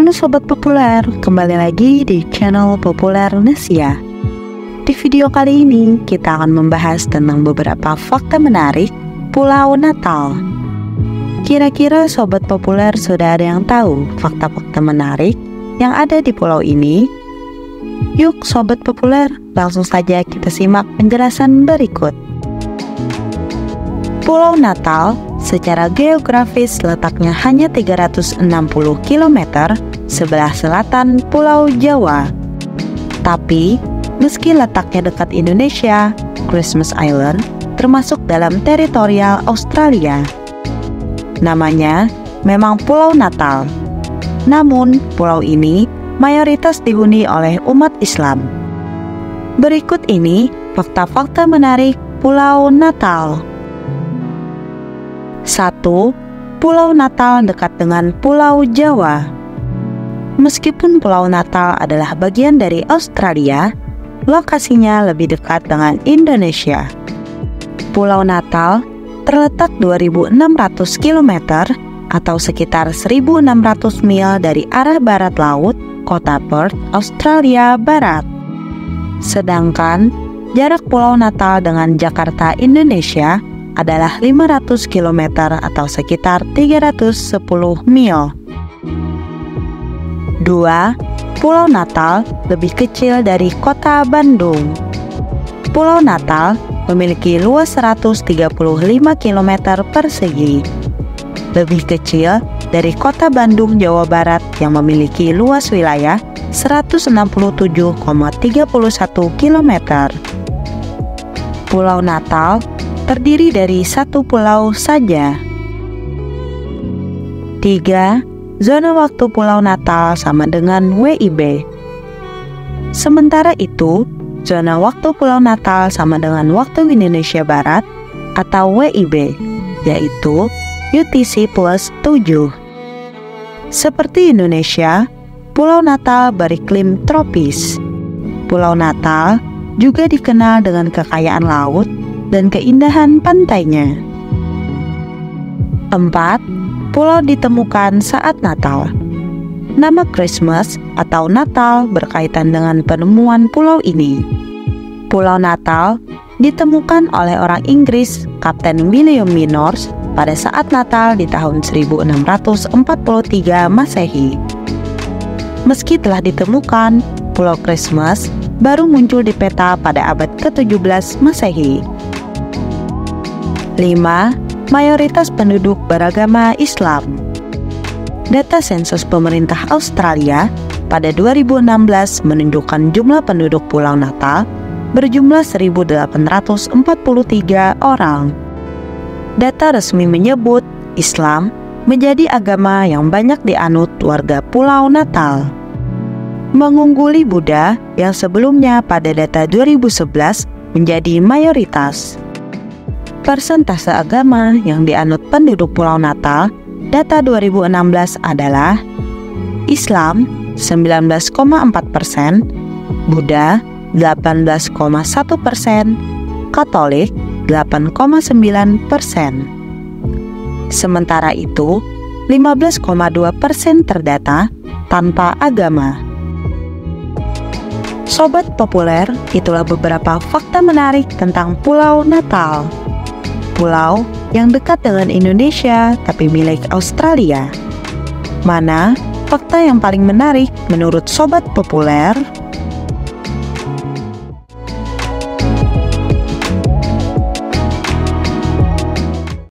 Halo Sobat Populer, kembali lagi di channel Populer Nesia. Di video kali ini, kita akan membahas tentang beberapa fakta menarik Pulau Natal. Kira-kira Sobat Populer sudah ada yang tahu fakta-fakta menarik yang ada di pulau ini? Yuk Sobat Populer, langsung saja kita simak penjelasan berikut. Pulau Natal secara geografis letaknya hanya 360 km sebelah selatan Pulau Jawa. Tapi, meski letaknya dekat Indonesia, Christmas Island termasuk dalam teritorial Australia. Namanya memang Pulau Natal. Namun, pulau ini mayoritas dihuni oleh umat Islam. Berikut ini fakta-fakta menarik Pulau Natal. 1. Pulau Natal dekat dengan Pulau Jawa. Meskipun Pulau Natal adalah bagian dari Australia, lokasinya lebih dekat dengan Indonesia. Pulau Natal terletak 2.600 km atau sekitar 1.600 mil dari arah barat laut kota Perth, Australia Barat. Sedangkan jarak Pulau Natal dengan Jakarta, Indonesia adalah 500 km atau sekitar 310 mil. 2. Pulau Natal lebih kecil dari kota Bandung. Pulau Natal memiliki luas 135 km persegi. Lebih kecil dari kota Bandung, Jawa Barat yang memiliki luas wilayah 167,31 km. Pulau Natal terdiri dari satu pulau saja. 3. Zona waktu Pulau Natal sama dengan WIB. Sementara itu, zona waktu Pulau Natal sama dengan waktu Indonesia Barat atau WIB, yaitu UTC plus 7. Seperti Indonesia, Pulau Natal beriklim tropis. Pulau Natal juga dikenal dengan kekayaan laut dan keindahan pantainya. 4. Pulau ditemukan saat Natal. Nama Christmas atau Natal berkaitan dengan penemuan pulau ini. Pulau Natal ditemukan oleh orang Inggris Kapten William Minors pada saat Natal di tahun 1643 Masehi. Meski telah ditemukan, Pulau Christmas baru muncul di peta pada abad ke-17 Masehi. 5. Mayoritas penduduk beragama Islam. Data sensus pemerintah Australia pada 2016 menunjukkan jumlah penduduk Pulau Natal berjumlah 1.843 orang. Data resmi menyebut Islam menjadi agama yang banyak dianut warga Pulau Natal, mengungguli Buddha yang sebelumnya pada data 2011 menjadi mayoritas. Persentase agama yang dianut penduduk Pulau Natal data 2016 adalah Islam 19,4%, Buddha 18,1%, Katolik 8,9%. Sementara itu, 15,2% terdata tanpa agama. Sobat Populer, itulah beberapa fakta menarik tentang Pulau Natal. Pulau yang dekat dengan Indonesia tapi milik Australia. Mana fakta yang paling menarik menurut Sobat Populer?